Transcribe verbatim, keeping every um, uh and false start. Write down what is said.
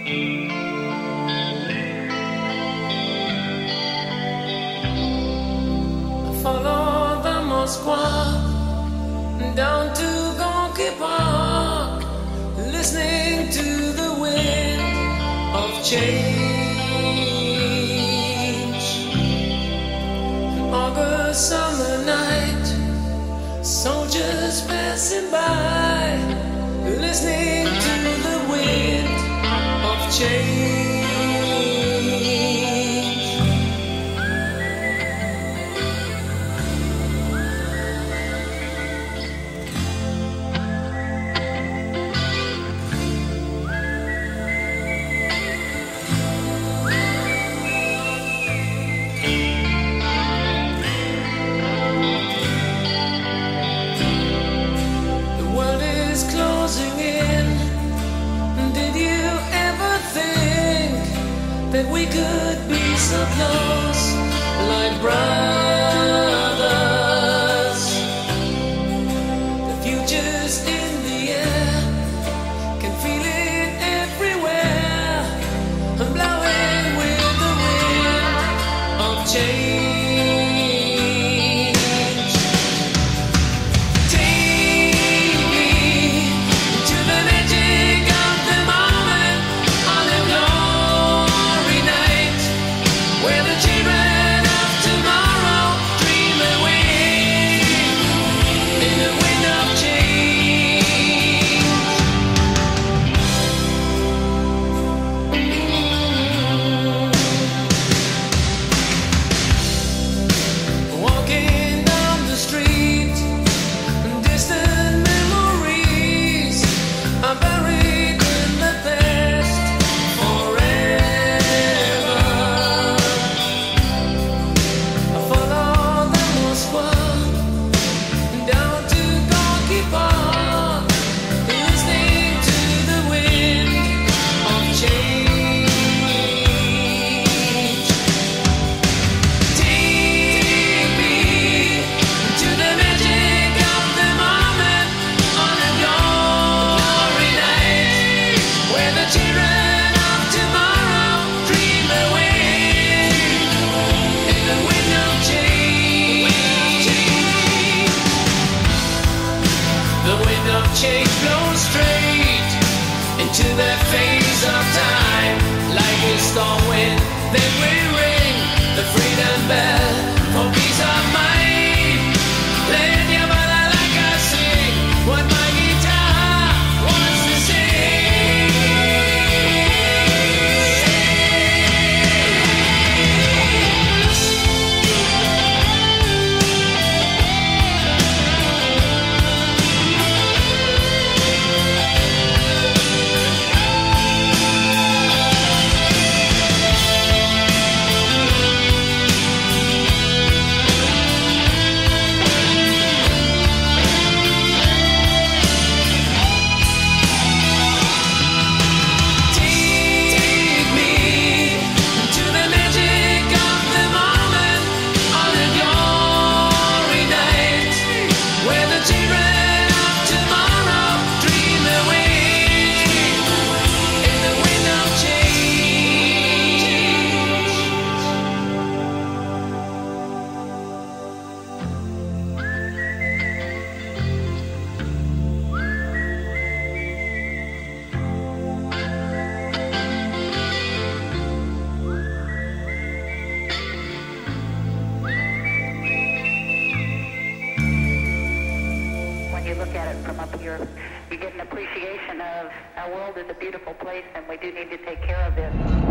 Follow the Moskwa down to Gonky Park, listening to the wind of change. An August summer night, soldiers passing by, listening to the wind of change. That we could be so close, like brothers. The future's in the air, can feel it everywhere. I'm blowing with the wind of change. Take me to the magic of the moment on the glory night, where the children of tomorrow dream away in the wind of change. Walking down the street, distant memories are buried in the past forever. I follow the Moskwa down to Gonky Park, listening to the wind of change. Take me to the magic of the moment on a glory night, where the children of tomorrow dream away in the wind of change. The wind of change blows straight into the face of time, like a storm wind. Then we ring the freedom bell for peace of mind. Let your mother like I sing what my guitar wants to sing. Take me to the magic of the moment on a glory night, where the children of tomorrow dream away in the wind of change. When you look at it from up here, you get an appreciation of our world is a beautiful place and we do need to take care of this.